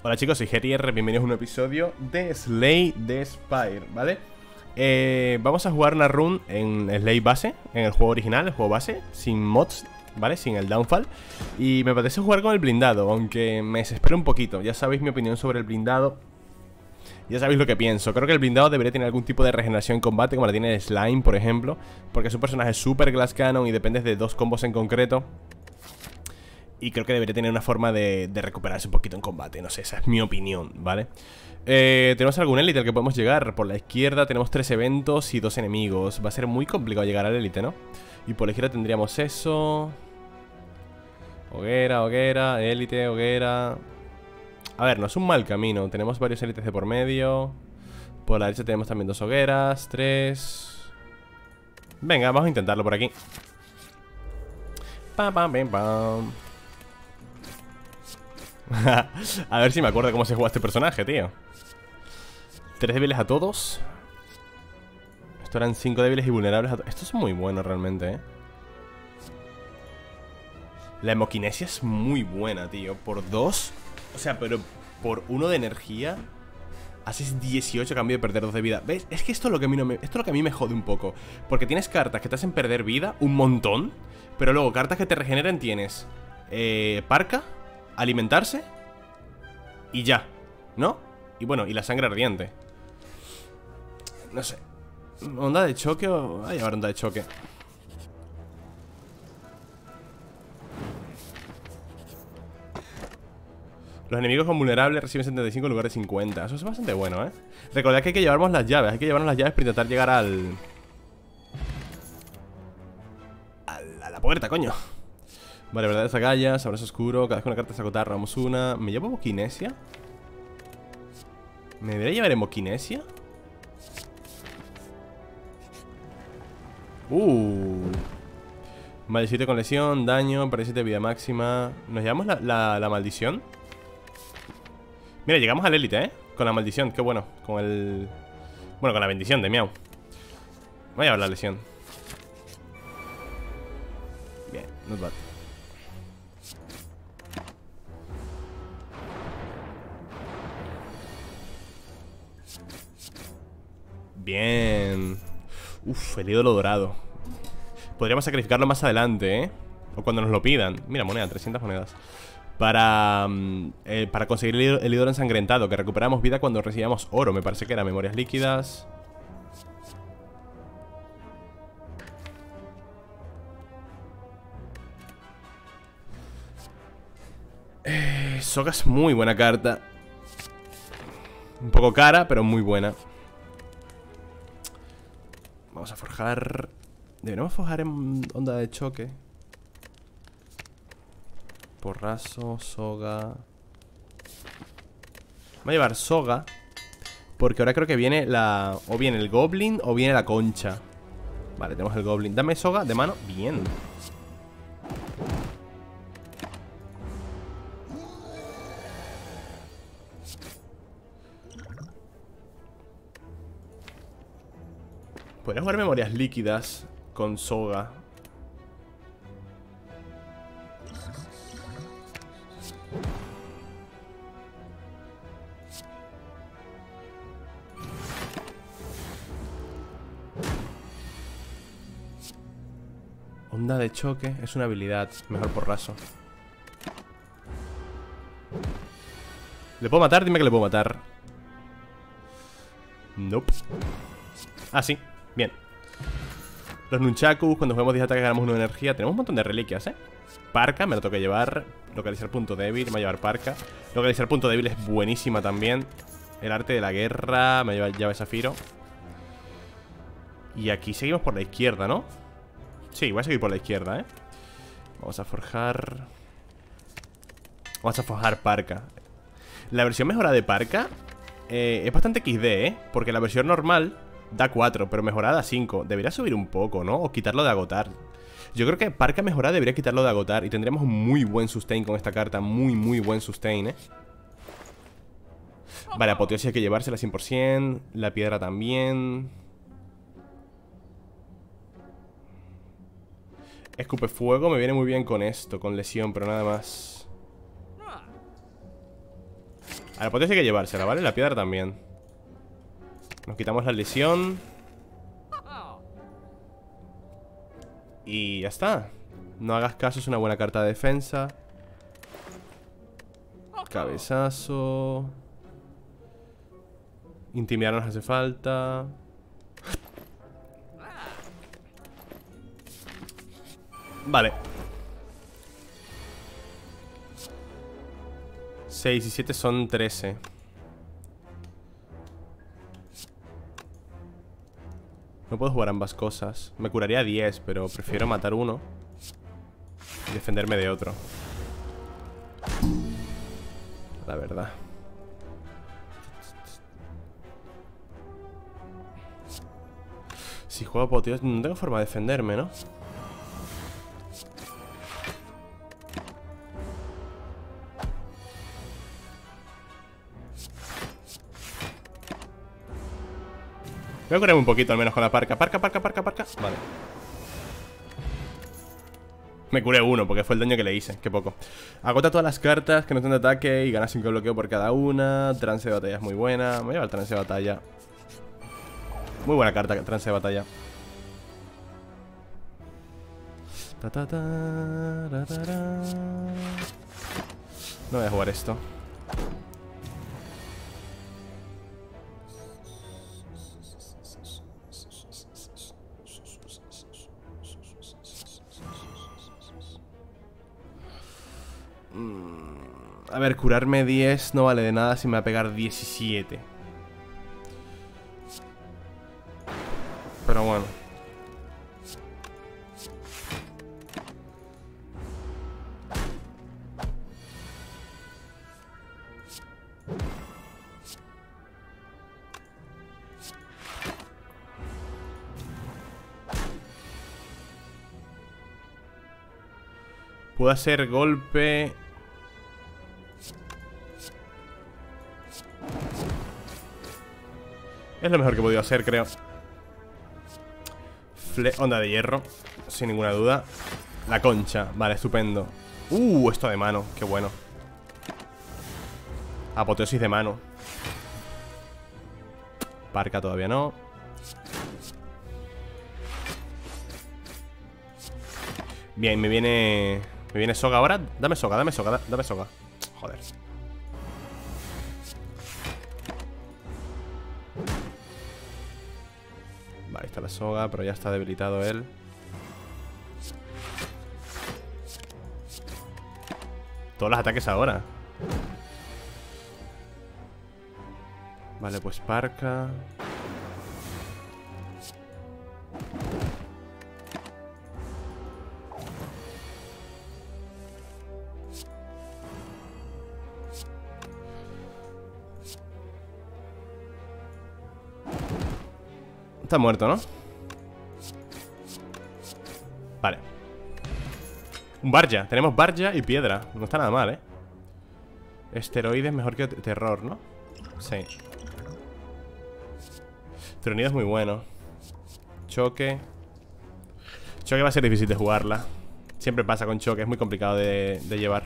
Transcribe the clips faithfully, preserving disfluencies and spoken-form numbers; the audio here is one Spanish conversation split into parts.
Hola chicos, soy Gerier, bienvenidos a un episodio de Slay the Spire, ¿vale? Eh, vamos a jugar una run en Slay base, en el juego original, el juego base, sin mods, ¿vale? Sin el downfall. Y me apetece jugar con el blindado, aunque me desespero un poquito. Ya sabéis mi opinión sobre el blindado. Ya sabéis lo que pienso. Creo que el blindado debería tener algún tipo de regeneración en combate, como la tiene el Slime, por ejemplo, porque es un personaje super glass cannon y dependes de dos combos en concreto. Y creo que debería tener una forma de, de recuperarse un poquito en combate. No sé, esa es mi opinión, ¿vale? Eh, ¿Tenemos algún élite al que podemos llegar? Por la izquierda tenemos tres eventos y dos enemigos. Va a ser muy complicado llegar al élite, ¿no? Y por la izquierda tendríamos eso. Hoguera, hoguera, élite, hoguera. A ver, no es un mal camino. Tenemos varios élites de por medio. Por la derecha tenemos también dos hogueras, tres. Venga, vamos a intentarlo por aquí. Pam, pam, pam, pam. A ver si me acuerdo cómo se juega este personaje, tío. Tres débiles a todos. Esto eran cinco débiles y vulnerables a todos. Esto es muy bueno realmente, eh. La hemoquinesia es muy buena, tío. Por dos, o sea, pero por uno de energía haces dieciocho a cambio de perder dos de vida. ¿Ves? Es que esto es lo que a mí no me, esto es lo que a mí me jode un poco. Porque tienes cartas que te hacen perder vida un montón, pero luego cartas que te regeneren tienes eh, Parca, alimentarse y ya, ¿no? Y bueno, y la sangre ardiente. No sé. ¿Onda de choque o...? Voy a llevar onda de choque. Los enemigos con vulnerables reciben setenta y cinco en lugar de cincuenta. Eso es bastante bueno, ¿eh? Recordad que hay que llevarnos las llaves. Hay que llevarnos las llaves para intentar llegar al... al a la puerta, coño. Vale, verdad, esa agallas, abrazo oscuro. Cada vez que una carta se agota, robamos una. ¿Me llevo Moquinesia? ¿Me debería llevar en Moquinesia? Uh. Vale, siete con lesión, daño, para siete de vida máxima. ¿Nos llevamos la, la, la maldición? Mira, llegamos al élite, ¿eh? Con la maldición, qué bueno. Con el... Bueno, con la bendición de Miau. Voy a llevar la lesión. Bien, not bad. Bien. Uf, el ídolo dorado. Podríamos sacrificarlo más adelante, ¿eh? O cuando nos lo pidan. Mira, moneda, trescientas monedas. Para, eh, para conseguir el, el ídolo ensangrentado, que recuperamos vida cuando recibamos oro. Me parece que era memorias líquidas. eh, Soga es muy buena carta. Un poco cara, pero muy buena. Vamos a forjar. Deberíamos forjar en onda de choque. Porrazo, soga. Voy a llevar soga, porque ahora creo que viene la... O viene el goblin o viene la concha. Vale, tenemos el goblin. Dame soga de mano. Bien. Podría jugar memorias líquidas con soga. Onda de choque es una habilidad. Mejor porrazo. ¿Le puedo matar? Dime que le puedo matar. Nope. Ah, sí. Bien. Los nunchakus, cuando jugamos diez ataques ganamos una energía. Tenemos un montón de reliquias, ¿eh? Parca, me lo tengo que llevar. Localizar punto débil, me va a llevar Parca. Localizar punto débil es buenísima también. El arte de la guerra, me lleva llave zafiro. Y aquí seguimos por la izquierda, ¿no? Sí, voy a seguir por la izquierda, ¿eh? Vamos a forjar. Vamos a forjar Parca. La versión mejorada de Parca eh, es bastante equis de, ¿eh? Porque la versión normal da cuatro, pero mejorada da cinco. Debería subir un poco, ¿no? O quitarlo de agotar. Yo creo que Parca mejorada debería quitarlo de agotar. Y tendríamos un muy buen sustain con esta carta. Muy, muy buen sustain, ¿eh? Vale, apoteosis hay que llevársela cien por cien. La piedra también. Escupe fuego me viene muy bien con esto, con lesión, pero nada más. A la potencia hay que llevársela, ¿vale? La piedra también. Nos quitamos la lesión. Y ya está. No hagas caso, es una buena carta de defensa. Cabezazo. Intimidar nos hace falta. Vale. seis y siete son trece. No puedo jugar ambas cosas. Me curaría diez, pero prefiero matar uno y defenderme de otro. La verdad. Si juego apoteosis, no tengo forma de defenderme, ¿no? Voy a curarme un poquito al menos con la parca. Parca, parca, parca, parca. Vale. Me curé uno porque fue el daño que le hice. Qué poco. Agota todas las cartas que no estén de ataque y gana cinco bloqueo por cada una. Trance de batalla es muy buena. Me voy a llevar el trance de batalla. Muy buena carta, trance de batalla. Ta, ta, ta, ra, ra, ra. No voy a jugar esto. A ver, curarme diez no vale de nada si me va a pegar diecisiete. Pero bueno. Puedo hacer golpe. Es lo mejor que he podido hacer, creo. Fle onda de hierro, sin ninguna duda. La concha, vale, estupendo. Uh, esto de mano, qué bueno. Apoteosis de mano. Parca todavía no. Bien, me viene... Me viene soga ahora. Dame soga, dame soga, dame soga. Joder. Vale, ahí está la soga, pero ya está debilitado él. Todos los ataques ahora. Vale, pues parca. Está muerto, ¿no? Vale. Un Barja, tenemos Barja y piedra. No está nada mal, ¿eh? Esteroides mejor que terror, ¿no? Sí. Tronido es muy bueno. Choque. Choque va a ser difícil de jugarla. Siempre pasa con choque, es muy complicado de, de llevar.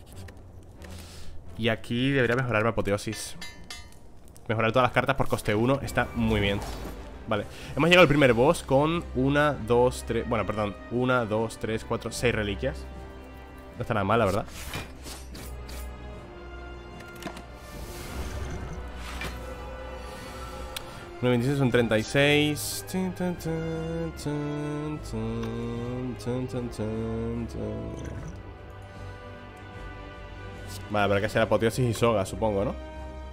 Y aquí debería mejorarme apoteosis. Mejorar todas las cartas por coste uno está muy bien. Vale, hemos llegado al primer boss con una, dos, tres... Bueno, perdón, una, dos, tres, cuatro, seis reliquias. No está nada mal, la verdad. nueve veintiséis son treinta y seis. Vale, habrá que hacer apoteosis y soga, supongo, ¿no?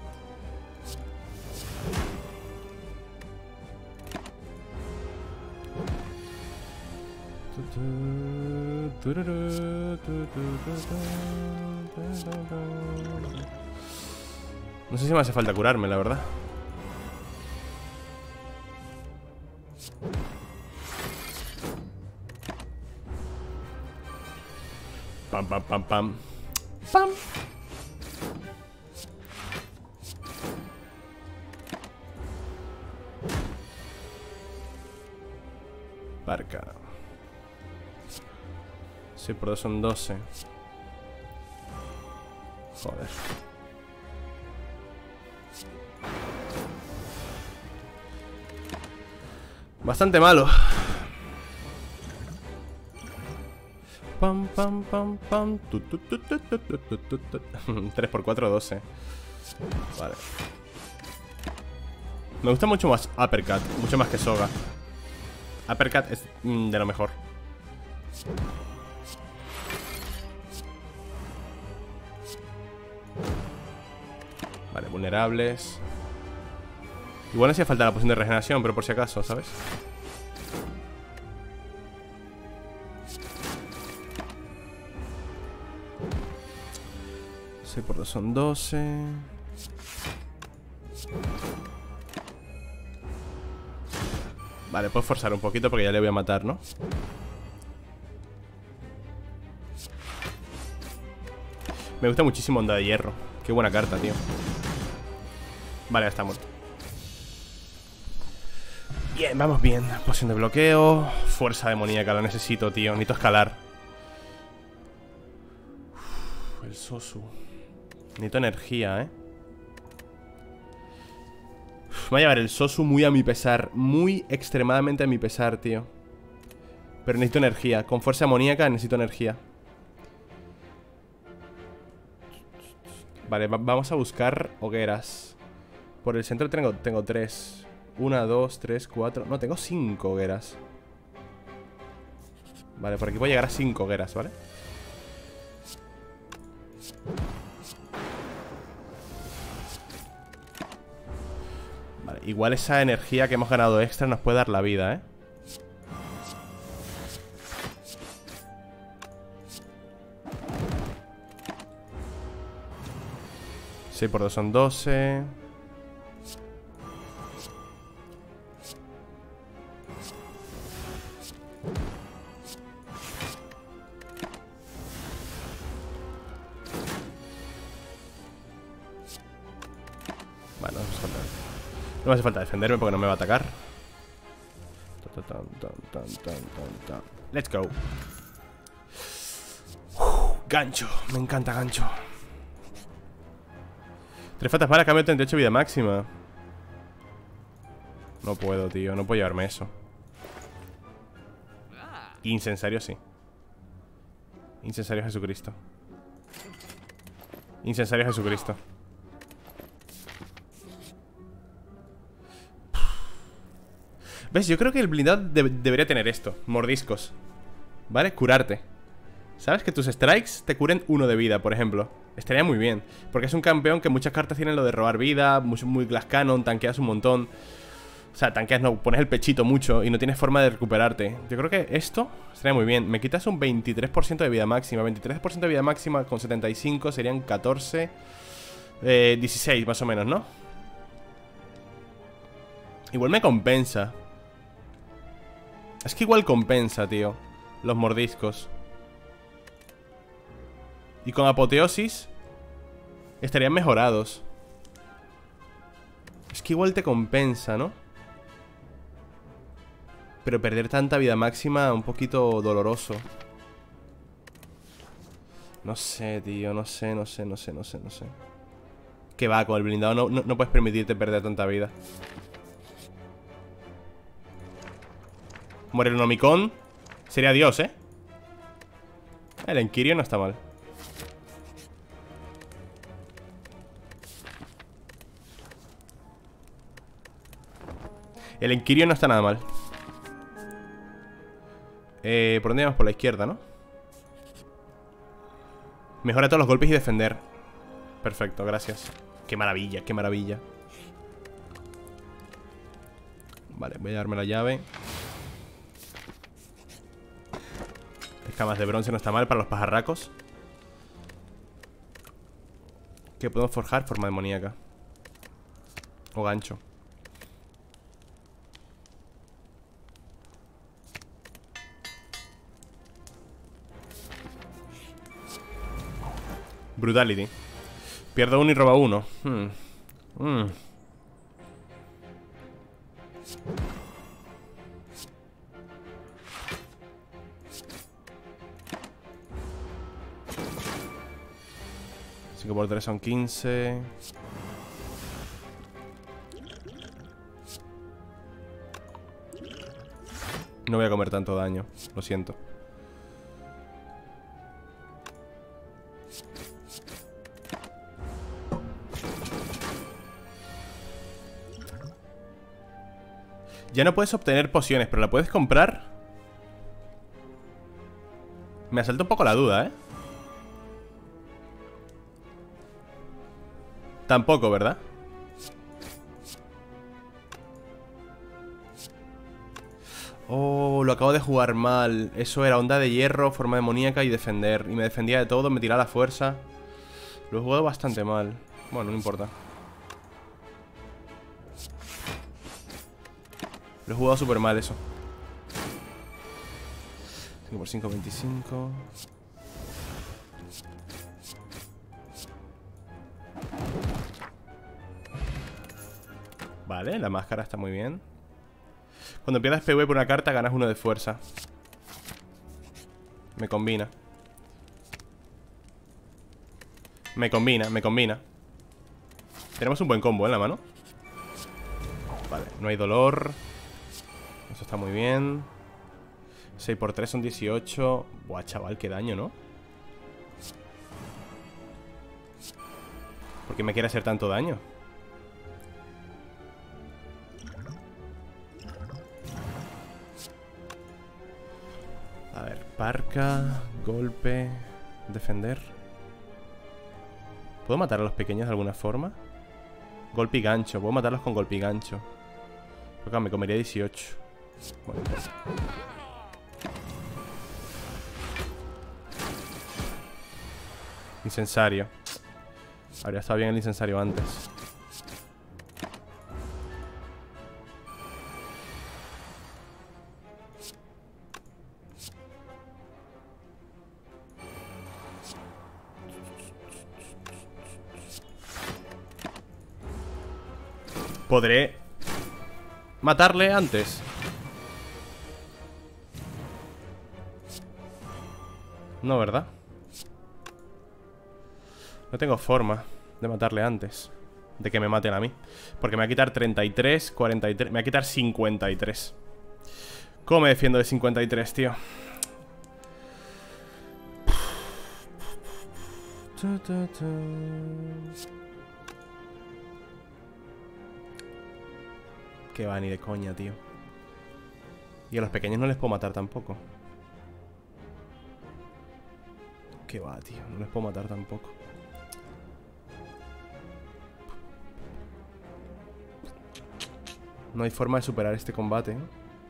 No sé si me hace falta curarme, la verdad. Pam, pam, pam, pam. Pam. Barca. seis por dos son doce. Joder. Bastante malo. Pam, pam, pam, pam. tres por cuatro, doce. Vale. Me gusta mucho más Uppercut, mucho más que Soga. Uppercut es mm, de lo mejor. Vale, vulnerables. Igual no hacía falta la poción de regeneración, pero por si acaso, ¿sabes? seis por dos son doce. Vale, puedo forzar un poquito porque ya le voy a matar, ¿no? Me gusta muchísimo Onda de Hierro. Qué buena carta, tío. Vale, ya está muerto. Bien, vamos bien. Poción de bloqueo. Fuerza demoníaca, lo necesito, tío. Necesito escalar. Uf, el Sosu. Necesito energía, eh. Uf, me va a llevar el Sosu muy a mi pesar. Muy extremadamente a mi pesar, tío. Pero necesito energía. Con fuerza demoníaca necesito energía. Vale, va vamos a buscar hogueras. Por el centro tengo, tengo tres. Una, dos, tres, cuatro. No, tengo cinco hogueras. Vale, por aquí voy a llegar a cinco hogueras, ¿vale? Vale, igual esa energía que hemos ganado extra nos puede dar la vida, ¿eh? seis por dos son doce. Bueno, no hace falta, no me hace falta defenderme porque no me va a atacar. Let's go. Uf, gancho, me encanta gancho. Tres faltas para cambio de treinta y ocho vida máxima. No puedo, tío, no puedo llevarme eso. Incensario sí. Incensario Jesucristo. Incensario Jesucristo. ¿Ves? Yo creo que el blindado de debería tener esto. Mordiscos. ¿Vale? Curarte. ¿Sabes? Que tus strikes te curen uno de vida, por ejemplo. Estaría muy bien. Porque es un campeón que muchas cartas tienen lo de robar vida. Muy, muy Glass Cannon, tanqueas un montón. O sea, tanqueas no, pones el pechito mucho y no tienes forma de recuperarte. Yo creo que esto estaría muy bien. Me quitas un veintitrés por ciento de vida máxima. veintitrés por ciento de vida máxima con setenta y cinco serían catorce. Eh, dieciséis más o menos, ¿no? Igual me compensa. Es que igual compensa, tío. Los mordiscos. Y con apoteosis estarían mejorados. Es que igual te compensa, ¿no? Pero perder tanta vida máxima un poquito doloroso. No sé, tío, no sé, no sé, no sé, no sé, no sé. Que va, con el blindado no, no, no puedes permitirte perder tanta vida. Muere el Nomicon. Sería Dios, ¿eh? El Enquirio no está mal. El Enquirio no está nada mal. Eh, ¿por dónde vamos? Por la izquierda, ¿no? Mejora todos los golpes y defender. Perfecto, gracias. Qué maravilla, qué maravilla. Vale, voy a darme la llave. Escamas de bronce no está mal para los pajarracos. ¿Qué podemos forjar? Forma demoníaca. O gancho. Brutality. Pierdo uno y roba uno. Hmm. Hmm. cinco por tres son quince. No voy a comer tanto daño, lo siento. Ya no puedes obtener pociones, pero la puedes comprar. Me asalta un poco la duda, ¿eh? Tampoco, ¿verdad? Oh, lo acabo de jugar mal. Eso era onda de hierro, forma demoníaca y defender. Y me defendía de todo, me tiraba la fuerza. Lo he jugado bastante mal. Bueno, no importa. Lo he jugado súper mal eso. cinco por cinco, veinticinco. Vale, la máscara está muy bien. Cuando pierdas P V por una carta, ganas uno de fuerza. Me combina. Me combina, me combina. Tenemos un buen combo en la mano. Vale, no hay dolor. Eso está muy bien. seis por tres son dieciocho. Buah, chaval, qué daño, ¿no? ¿Por qué me quiere hacer tanto daño? A ver, parca, golpe, defender. ¿Puedo matar a los pequeños de alguna forma? Golpe y gancho, puedo matarlos con golpe y gancho. Pero claro, me comería dieciocho. Bueno, pues. Incensario. Habría estado bien el incensario antes. ¿Podré matarle antes? No, ¿verdad? No tengo forma de matarle antes de que me maten a mí. Porque me va a quitar treinta y tres, cuarenta y tres. Me va a quitar cincuenta y tres. ¿Cómo me defiendo de cincuenta y tres, tío? Que va, ni de coña, tío. Y a los pequeños no les puedo matar tampoco. Que va, tío, no les puedo matar tampoco. No hay forma de superar este combate, ¿eh?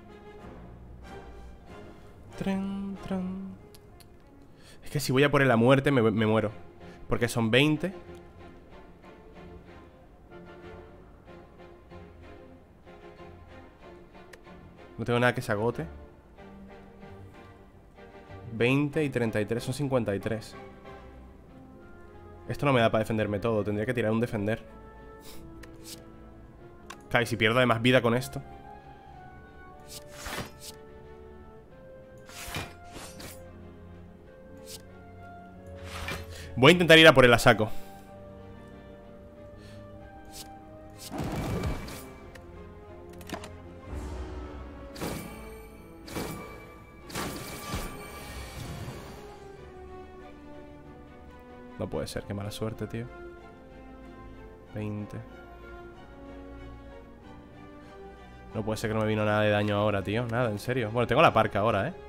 Tren, tren. Es que si voy a por la muerte me, me muero. Porque son veinte. No tengo nada que se agote. veinte y treinta y tres son cincuenta y tres. Esto no me da para defenderme todo. Tendría que tirar un defender. Claro, y si pierdo además vida con esto. Voy a intentar ir a por el a saco. No puede ser, qué mala suerte, tío. veinte. No puede ser que no me vino nada de daño ahora, tío. Nada, en serio. Bueno, tengo la parca ahora, ¿eh?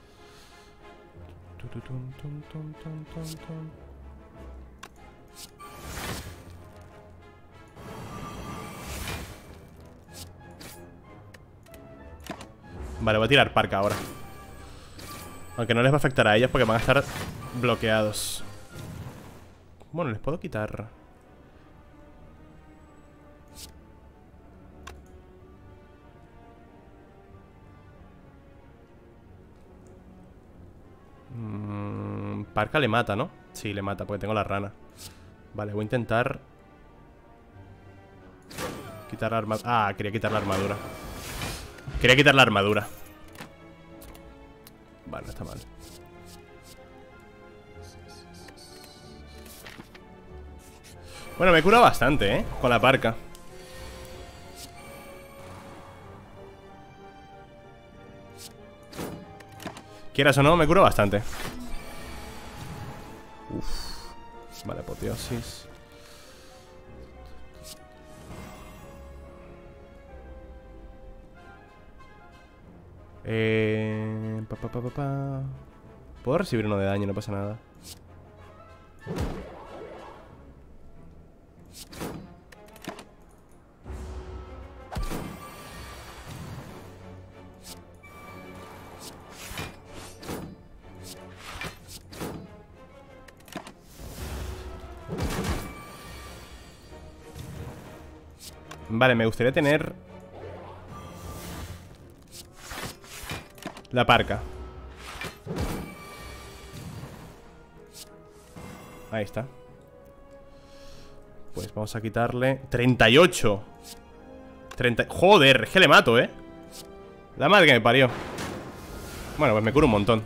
Vale, voy a tirar parca ahora. Aunque no les va a afectar a ellos porque van a estar bloqueados. Bueno, les puedo quitar. Mm, parca le mata, ¿no? Sí, le mata porque tengo la rana. Vale, voy a intentar quitar la armadura. Ah, quería quitar la armadura. Quería quitar la armadura. Vale, no está mal. Bueno, me he curado bastante, ¿eh? Con la parca. Quieras o no, me curo bastante. Uf. Vale, apoteosis. Eh... Pa, pa, pa, pa, pa. Puedo recibir uno de daño, no pasa nada. Vale, me gustaría tener la parca. Ahí está. Pues vamos a quitarle treinta y ocho. treinta... Joder, es que le mato, eh. La madre que me parió. Bueno, pues me curo un montón.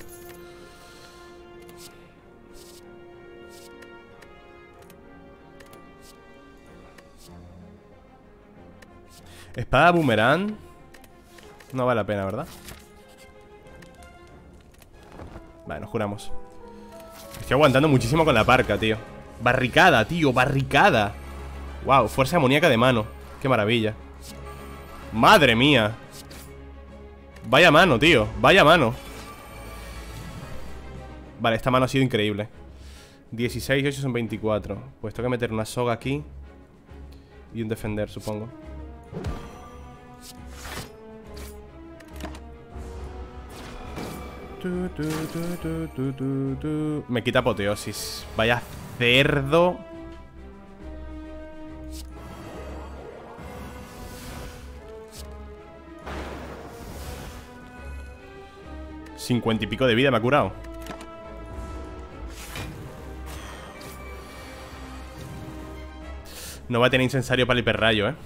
Espada boomerang. No vale la pena, ¿verdad? Vale, nos curamos. Estoy aguantando muchísimo con la parca, tío. Barricada, tío, barricada. Wow, fuerza amoníaca de mano. Qué maravilla. Madre mía. Vaya mano, tío, vaya mano. Vale, esta mano ha sido increíble. dieciséis y ocho son veinticuatro. Pues tengo que meter una soga aquí y un defender, supongo. Tu, tu, tu, tu, tu, tu, tu. Me quita apoteosis. Vaya cerdo. Cincuenta y pico de vida me ha curado. No va a tener incensario para el hiperrayo, eh.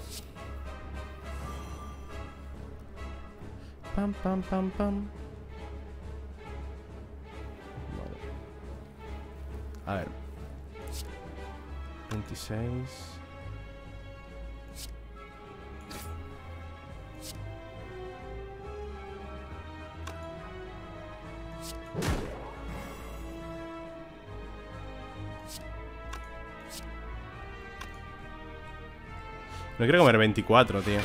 Pam, pam, pam, pam. A ver. veintiséis. No quiero comer veinticuatro, tío.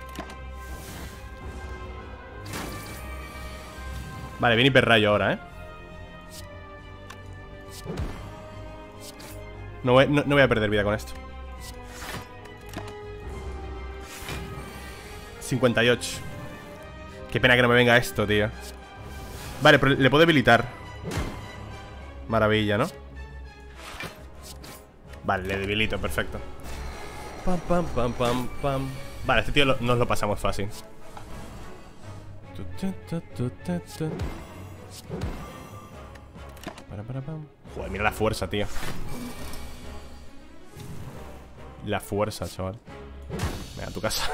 Vale, viene hiperrayo ahora, eh. No voy, no, no voy a perder vida con esto. cincuenta y ocho. Qué pena que no me venga esto, tío. Vale, pero le puedo debilitar. Maravilla, ¿no? Vale, le debilito, perfecto. Pam, pam, pam, pam, pam. Vale, este tío lo, nos lo pasamos fácil. Para, para, pam. Joder, mira la fuerza, tío. La fuerza, chaval. Venga, a tu casa.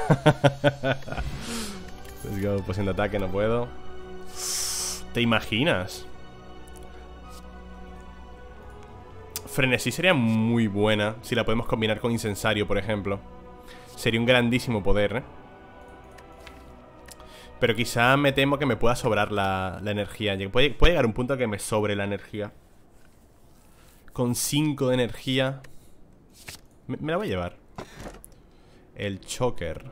Let's go, posición de ataque, no puedo. ¿Te imaginas? Frenesí sería muy buena si la podemos combinar con incensario, por ejemplo. Sería un grandísimo poder, ¿eh? Pero quizá me temo que me pueda sobrar la, la energía. Puede, puede llegar un punto a que me sobre la energía. Con cinco de energía me, me la voy a llevar. El choker.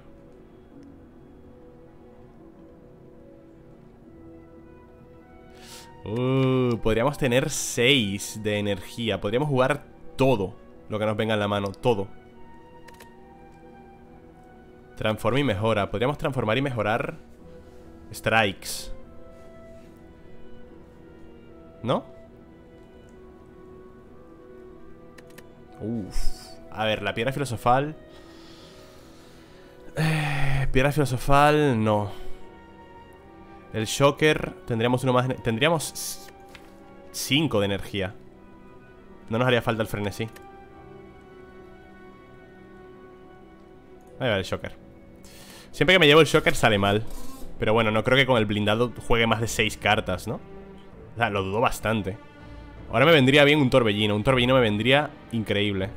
Uh, podríamos tener seis de energía. Podríamos jugar todo lo que nos venga en la mano. Todo. Transforma y mejora. Podríamos transformar y mejorar strikes. ¿No? Uf. A ver, la piedra filosofal. eh, Piedra filosofal, no. El shocker, tendríamos uno más. Tendríamos cinco de energía. No nos haría falta el frenesí. Ahí va el shocker. Siempre que me llevo el shocker sale mal. Pero bueno, no creo que con el blindado juegue más de seis cartas, ¿no? O sea, lo dudo bastante. Ahora me vendría bien un torbellino. Un torbellino me vendría increíble.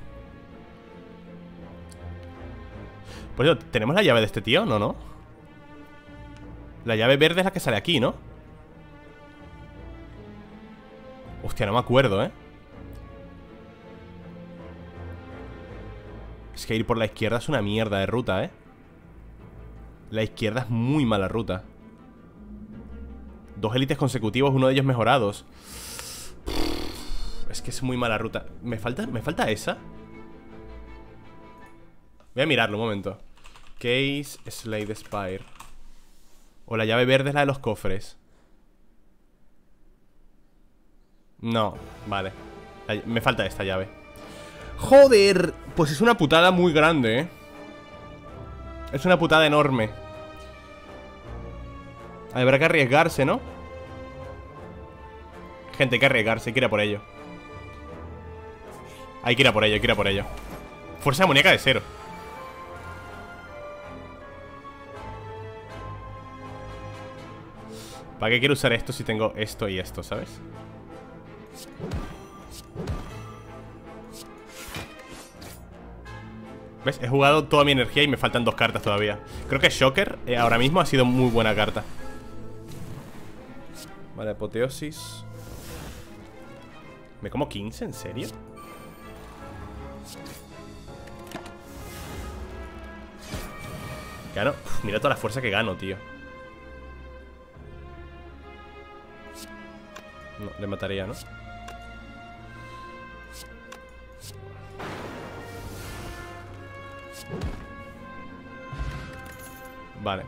Por eso, ¿tenemos la llave de este tío? No, no. La llave verde es la que sale aquí, ¿no? Hostia, no me acuerdo, ¿eh? Es que ir por la izquierda es una mierda de ruta, ¿eh? La izquierda es muy mala ruta. Dos élites consecutivos, uno de ellos mejorados. Es que es muy mala ruta. ¿Me falta, ¿me falta esa? Voy a mirarlo un momento. Case Slade Spire. O la llave verde es la de los cofres. No, vale. Me falta esta llave. ¡Joder! Pues es una putada muy grande, ¿eh? Es una putada enorme. Habrá que arriesgarse, ¿no? Gente, hay que arriesgarse, hay que ir a por ello. Hay que ir a por ello, hay que ir a por ello. Fuerza demoníaca de cero. ¿Para qué quiero usar esto si tengo esto y esto, ¿sabes? ¿Ves? He jugado toda mi energía y me faltan dos cartas todavía. Creo que Shocker eh, ahora mismo ha sido muy buena carta. Vale, apoteosis. ¿Me como quince? ¿En serio? Gano. Uf, mira toda la fuerza que gano, tío. No, le mataría, ¿no? Vale.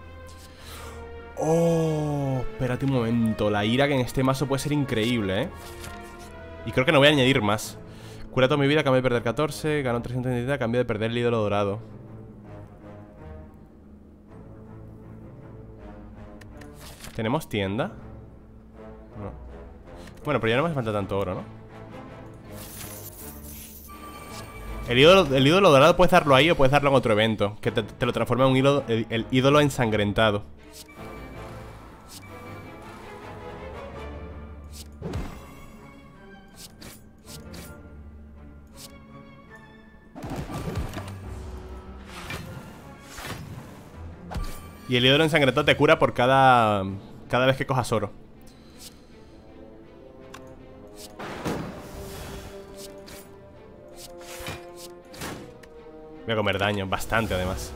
Oh, espérate un momento. La ira que en este mazo puede ser increíble, ¿eh? Y creo que no voy a añadir más. Cura toda mi vida, cambio de perder catorce. Gano trescientos treinta, cambio de perder el ídolo dorado. ¿Tenemos tienda? No. Bueno, pero ya no me hace falta tanto oro, ¿no? El ídolo, el ídolo dorado puedes darlo ahí o puedes darlo en otro evento. Que te, te lo transforma en un ídolo, el, el ídolo ensangrentado. Y el ídolo ensangrentado te cura por cada, cada vez que cojas oro. Voy a comer daño, bastante además.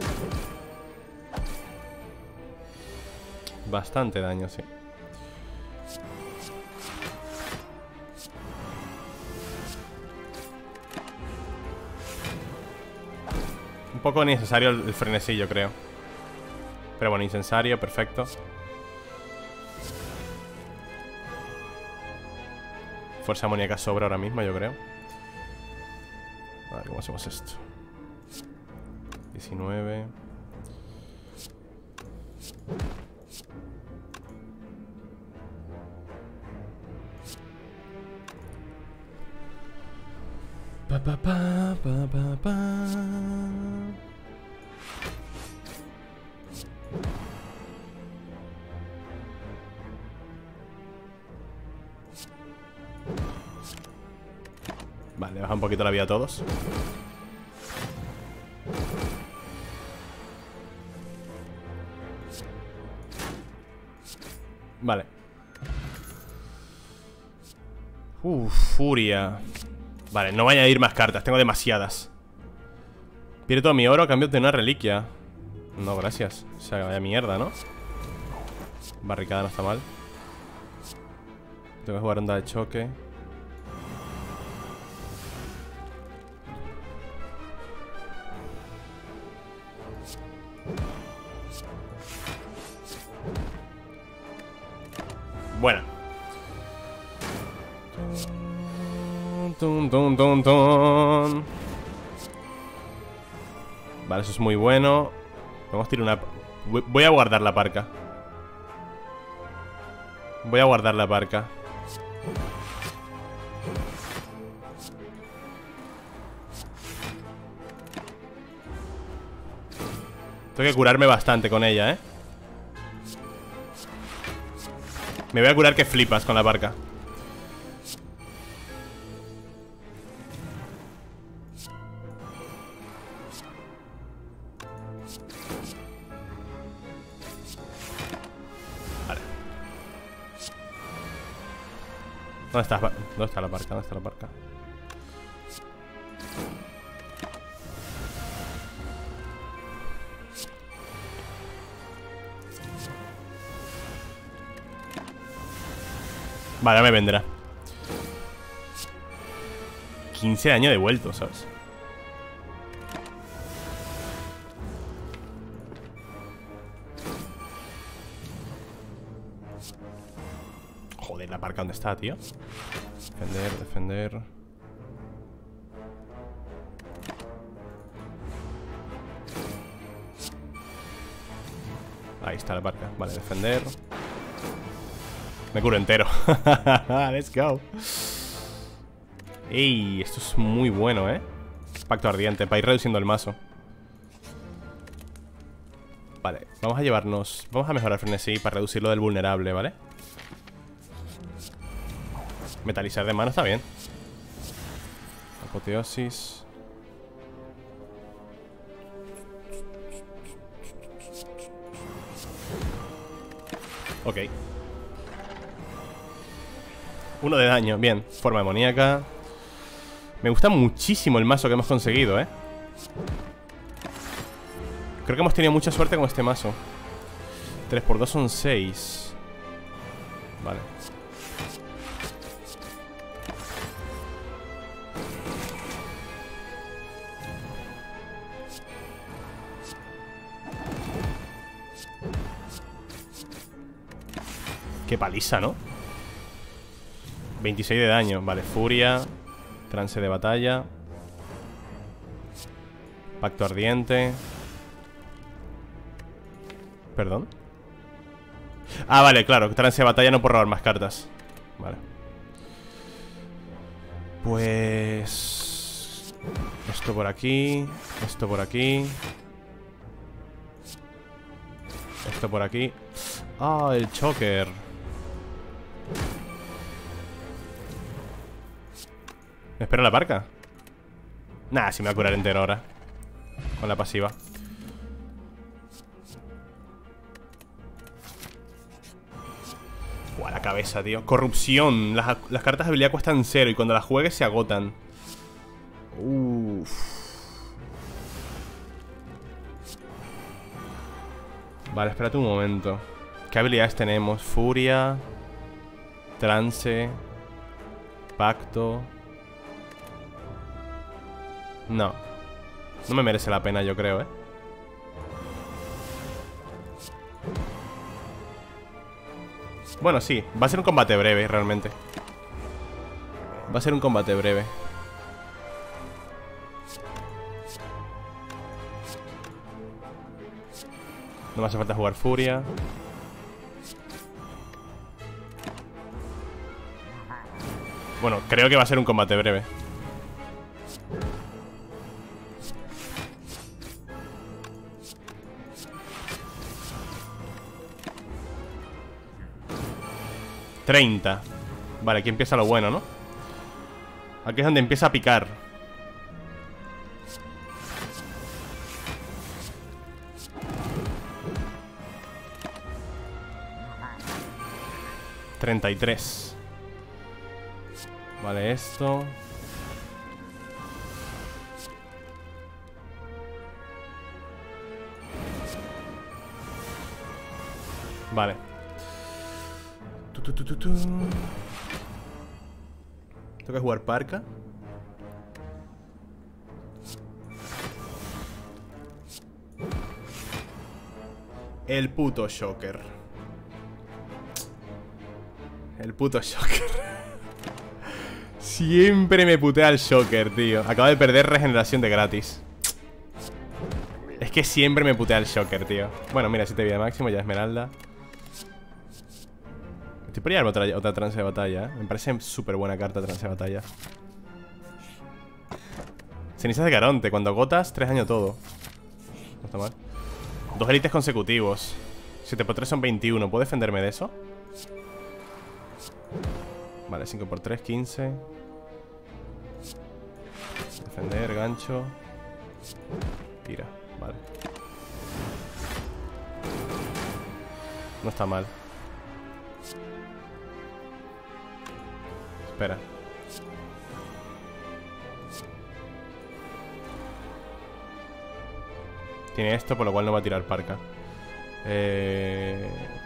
Bastante daño, sí. Un poco necesario el, el frenesí, yo creo. Pero bueno, incensario, perfecto. Fuerza amoníaca sobra ahora mismo, yo creo. A ver, ¿cómo hacemos esto? diecinueve. Pa, pa, pa, pa, pa, pa. Vale, baja un poquito la vida a todos. Vale. Uf, furia. Vale, no voy a añadir más cartas, tengo demasiadas. Pierdo todo mi oro a cambio de una reliquia. No, gracias. O sea, vaya mierda, ¿no? Barricada no está mal. Tengo que jugar onda de choque. Buena. Tum, tum, tum, tum. Vale, eso es muy bueno. Vamos a tirar una... Voy a guardar la parca. Voy a guardar la parca. Tengo que curarme bastante con ella, ¿eh? Me voy a curar que flipas con la parca. Vale. ¿Dónde está, ¿Dónde está la parca? ¿Dónde está la parca? Vale, ahora me vendrá. quince de daño devuelto, ¿sabes? Joder, la parca, ¿dónde está, tío? Defender, defender. Ahí está la parca. Vale, defender. Me curo entero. Let's go. Ey, esto es muy bueno, ¿eh? Pacto ardiente, para ir reduciendo el mazo. Vale, vamos a llevarnos... Vamos a mejorar frenesí para reducirlo del vulnerable, ¿vale? Metalizar de mano está bien. Apoteosis. Ok. Uno de daño, bien. Forma demoníaca. Me gusta muchísimo el mazo que hemos conseguido, ¿eh? Creo que hemos tenido mucha suerte con este mazo. tres por dos son seis. Vale. Qué paliza, ¿no? veintiséis de daño, vale, furia. Trance de batalla. Pacto ardiente. Perdón. Ah, vale, claro, trance de batalla no puedo robar más cartas. Vale. Pues... Esto por aquí. Esto por aquí. Esto por aquí. Ah, el choker. ¿Me espero la parca? Nah, si me va a curar entero ahora. Con la pasiva. Buah, la cabeza, tío. Corrupción. Las, las cartas de habilidad cuestan cero y cuando las juegues se agotan. Uff. Vale, espérate un momento. ¿Qué habilidades tenemos? Furia. Trance. Pacto. No. No me merece la pena, yo creo, ¿eh? Bueno, sí. Va a ser un combate breve, realmente. Va a ser un combate breve. No me hace falta jugar furia. Bueno, creo que va a ser un combate breve. treinta. Vale, aquí empieza lo bueno, ¿no? Aquí es donde empieza a picar. treinta y tres. Vale, esto. Vale. Tu, tu, tu, tu, tu. Tengo que jugar parca. El puto shocker. El puto shocker. Siempre me putea el shocker, tío. Acabo de perder regeneración de gratis. Es que siempre me putea el shocker, tío. Bueno, mira, siete vida máximo, ya esmeralda. Estoy por llevarme otra, otra trance de batalla, ¿eh? Me parece súper buena carta trance de batalla. Cenizas de Caronte, cuando agotas, tres daño todo. No está mal. Dos élites consecutivos. siete por tres son veintiuno. ¿Puedo defenderme de eso? Vale, cinco por tres, quince. Defender, gancho. Tira, vale. No está mal. Espera. Tiene esto, por lo cual no va a tirar parca. Eh...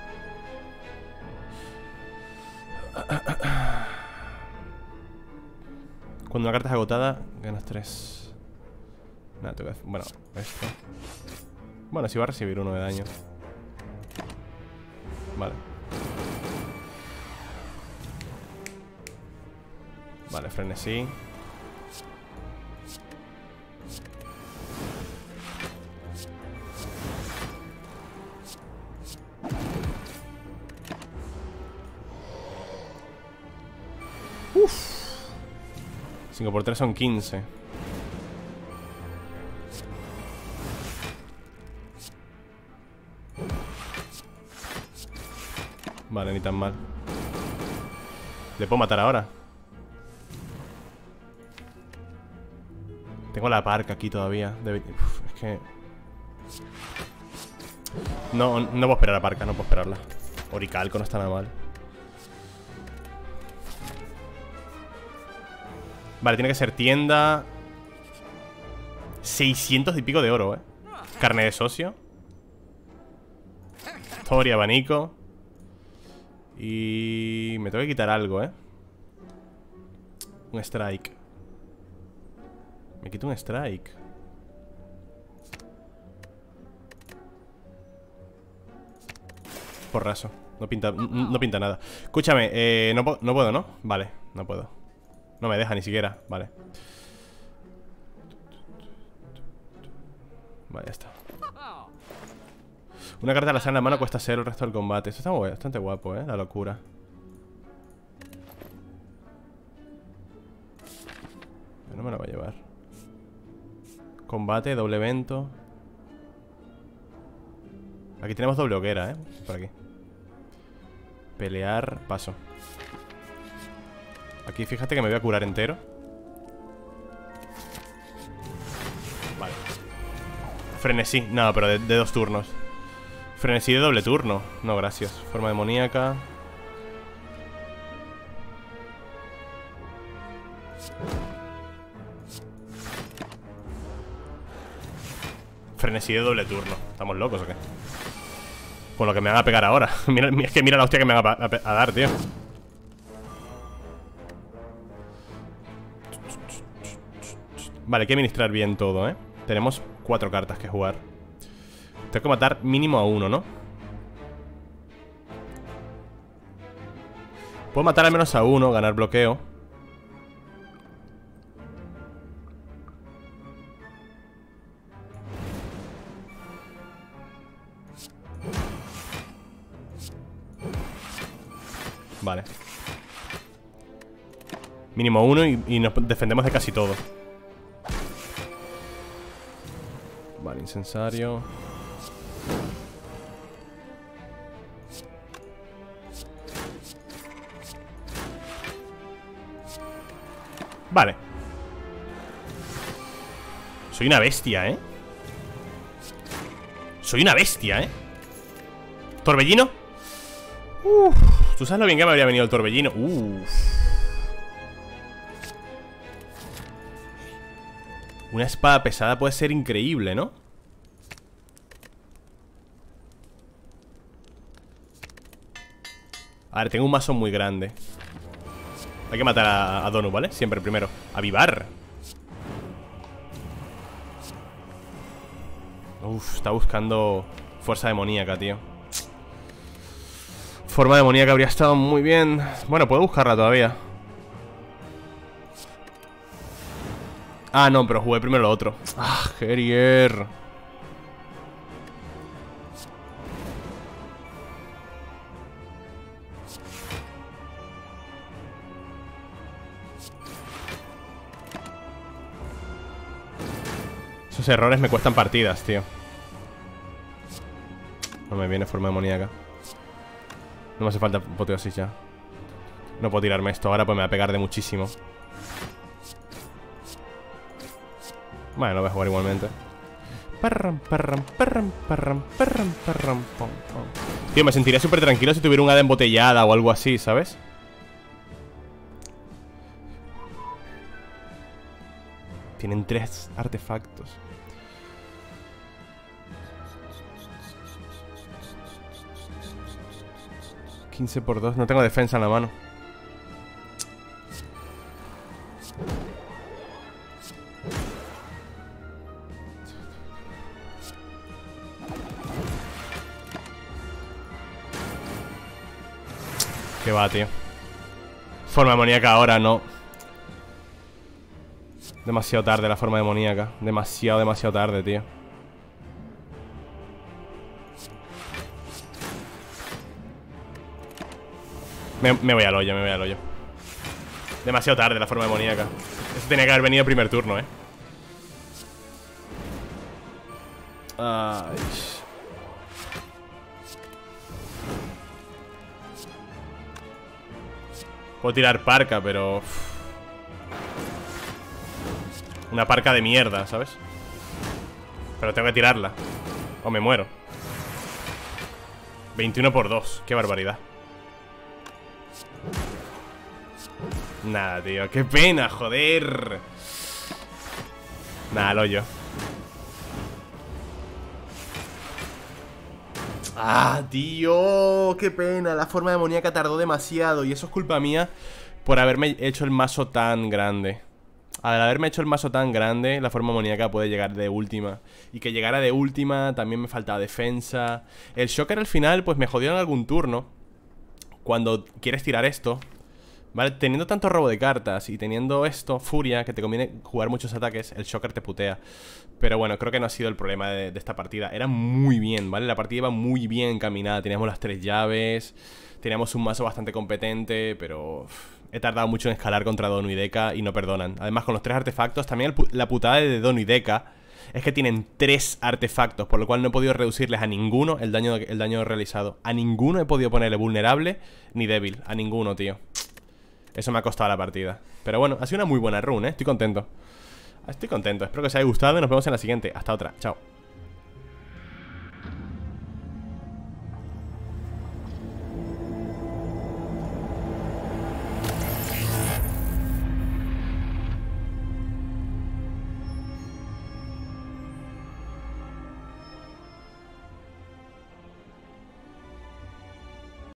Cuando una carta es agotada, ganas tres. Nada, tengo que hacer... Bueno, esto. Bueno, sí va a recibir uno de daño. Vale. Vale, frenesí. Uff. cinco por tres son quince. Vale, ni tan mal. ¿Le puedo matar ahora? Tengo la parca aquí todavía. Debe... Uf, es que... No, no puedo esperar a parca, no puedo esperarla. Oricalco no está nada mal. Vale, tiene que ser tienda. seiscientos y pico de oro, eh. Carne de socio. Tori, abanico. Y... me tengo que quitar algo, eh. Un strike. Me quito un strike. Porrazo. No pinta, no pinta nada. Escúchame, eh, no, no puedo, ¿no? Vale, no puedo. No me deja ni siquiera, vale. Vale, ya está. Una carta al azar en la mano cuesta cero el resto del combate. Esto está muy, bastante guapo, eh, la locura. No me lo va a llevar. Combate, doble evento. Aquí tenemos doble hoguera, eh. Por aquí. Pelear, paso. Aquí fíjate que me voy a curar entero. Vale. Frenesí, no, pero de, de dos turnos. Frenesí de doble turno. No, gracias. Forma demoníaca. Frenesí de doble turno. ¿Estamos locos o qué? Con lo que me van a pegar ahora. Mira, es que mira la hostia que me van a, a, a dar, tío. Vale, hay que administrar bien todo, ¿eh? Tenemos cuatro cartas que jugar. Tengo que matar mínimo a uno, ¿no? Puedo matar al menos a uno, ganar bloqueo. Vale. Mínimo uno y, y nos defendemos de casi todo. Vale, incensario. Vale. Soy una bestia, ¿eh? Soy una bestia, ¿eh? ¿Torbellino? Uff. ¿Tú sabes lo bien que me habría venido el torbellino? Uff. Una espada pesada puede ser increíble, ¿no? A ver, tengo un mazo muy grande. Hay que matar a, a Donut, ¿vale? Siempre primero. ¡Avivar! Uf, está buscando fuerza demoníaca, tío. Forma demoníaca habría estado muy bien. Bueno, puedo buscarla todavía. Ah, no, pero jugué primero lo otro. Ah, Gerier. Esos errores me cuestan partidas, tío. No me viene forma demoníaca. No me hace falta apoteosis ya. No puedo tirarme esto ahora, pues me va a pegar de muchísimo. Bueno, lo voy a jugar igualmente. Parram, parram, parram, parram, parram, parram, pom, pom. Tío, me sentiría súper tranquilo si tuviera un hada embotellada o algo así, ¿sabes? tienen tres artefactos. quince por dos, no tengo defensa en la mano. Qué va, tío. Forma demoníaca ahora, no. Demasiado tarde la forma demoníaca. Demasiado, demasiado tarde, tío. Me, me voy al hoyo, me voy al hoyo. Demasiado tarde la forma demoníaca. Eso tenía que haber venido el primer turno, eh. Ay. Puedo tirar parca, pero... Una parca de mierda, ¿sabes? Pero tengo que tirarla o me muero. veintiuno por dos, qué barbaridad. Nada, tío, qué pena, joder. Nada, al hoyo. Ah, tío, qué pena. La forma demoníaca tardó demasiado. Y eso es culpa mía por haberme hecho el mazo tan grande. Al haberme hecho el mazo tan grande, la forma demoníaca puede llegar de última. Y que llegara de última, también me faltaba defensa. El Shocker al final, pues me jodió en algún turno. Cuando quieres tirar esto, ¿vale? Teniendo tanto robo de cartas y teniendo esto, furia, que te conviene jugar muchos ataques, el Shocker te putea. Pero bueno, creo que no ha sido el problema de, de esta partida. Era muy bien, ¿vale? La partida iba muy bien encaminada. Teníamos las tres llaves, teníamos un mazo bastante competente, pero uff, he tardado mucho en escalar contra Donu y Deka y no perdonan. Además, con los tres artefactos, también el, la putada de Donu y Deka es que tienen tres artefactos, por lo cual no he podido reducirles a ninguno el daño, el daño realizado. A ninguno he podido ponerle vulnerable ni débil. A ninguno, tío. Eso me ha costado la partida. Pero bueno, ha sido una muy buena run, ¿eh? Estoy contento. Estoy contento. Espero que os haya gustado y nos vemos en la siguiente. Hasta otra. Chao.